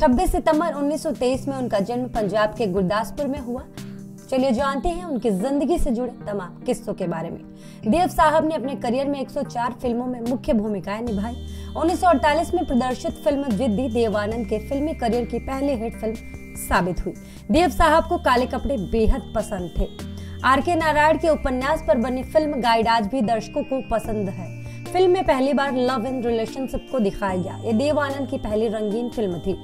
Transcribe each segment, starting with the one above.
26 सितंबर 1923 में उनका जन्म पंजाब के गुरदासपुर में हुआ। चलिए जानते हैं उनकी जिंदगी से जुड़े तमाम किस्सों के बारे में। देव साहब ने अपने करियर में 104 फिल्मों में मुख्य भूमिकाएं निभाई। 1948 में प्रदर्शित फिल्म जिद्दी देव आनंद के फिल्मी करियर की पहली हिट फिल्म साबित हुई। देव साहब को काले कपड़े बेहद पसंद थे। आर.के. नारायण के उपन्यास पर बनी फिल्म गाइड आज भी दर्शकों को पसंद है। फिल्म में पहली बार लव इन रिलेशनशिप को दिखाया गया। ये देव आनंद की पहली रंगीन फिल्म थी।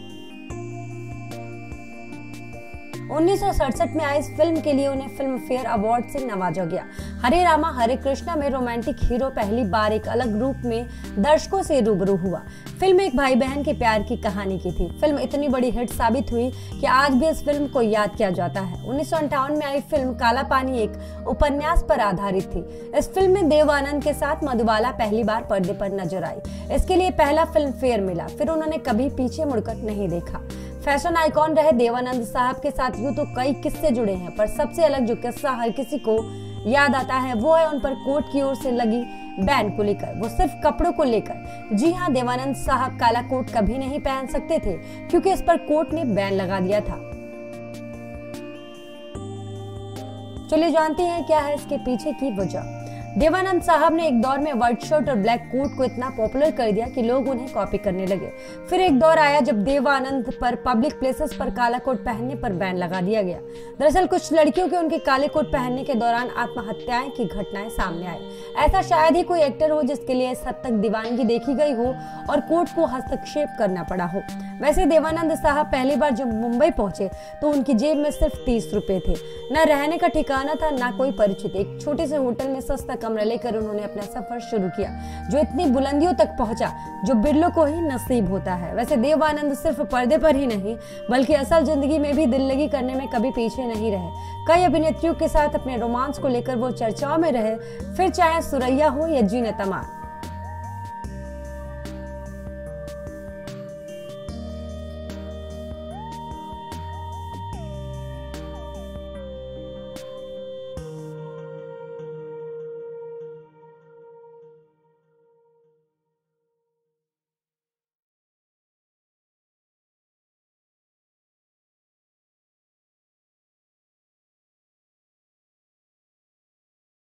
1967 में आई इस फिल्म के लिए उन्हें फिल्म फेयर अवार्ड से नवाजा गया। हरे रामा हरे कृष्णा में रोमांटिक हीरो पहली बार एक अलग रूप में दर्शकों से रूबरू हुआ। फिल्म एक भाई बहन के प्यार की कहानी की थी। फिल्म इतनी बड़ी हिट साबित हुई कि आज भी इस फिल्म को याद किया जाता है। 1958 में आई फिल्म काला पानी एक उपन्यास पर आधारित थी। इस फिल्म में देव आनंद के साथ मधुबाला पहली बार पर्दे पर नजर आई। इसके लिए पहला फिल्म फेयर मिला। फिर उन्होंने कभी पीछे मुड़कर नहीं देखा। फैशन आइकॉन रहे देवानंद साहब के साथ यूं तो कई किस्से जुड़े हैं, पर सबसे अलग जो किस्सा हर किसी को याद आता है वो है उन पर कोर्ट की ओर से लगी बैन को लेकर, वो सिर्फ कपड़ों को लेकर। जी हाँ, देवानंद साहब काला कोट कभी नहीं पहन सकते थे क्योंकि इस पर कोर्ट ने बैन लगा दिया था। चलिए जानते हैं क्या है इसके पीछे की वजह। देवानंद साहब ने एक दौर में व्हाइट शर्ट और ब्लैक कोट को इतना पॉपुलर कर दिया कि लोग उन्हें कॉपी करने लगे। फिर एक दौर आया जब देवानंद पर पब्लिक प्लेसेस पर काला कोट पहनने पर बैन लगा दिया गया। दरअसल कुछ लड़कियों के उनके काले कोट पहनने के दौरान आत्महत्याएं की घटनाएं सामने आई। ऐसा शायद ही कोई एक्टर हो जिसके लिए इस हद तक दीवानगी देखी गई हो और कोर्ट को हस्तक्षेप करना पड़ा हो। वैसे देवानंद साहब पहली बार जब मुंबई पहुंचे तो उनकी जेब में सिर्फ 30 रुपए थे। न रहने का ठिकाना था, न कोई परिचित। एक छोटे से होटल में सस्ता कमरा लेकर उन्होंने अपना सफर शुरू किया, जो इतनी बुलंदियों तक पहुंचा जो बिरलों को ही नसीब होता है। वैसे देव आनंद सिर्फ पर्दे पर ही नहीं बल्कि असल जिंदगी में भी दिल लगी करने में कभी पीछे नहीं रहे। कई अभिनेत्रियों के साथ अपने रोमांस को लेकर वो चर्चाओं में रहे, फिर चाहे सुरैया हो या जीनत अमान।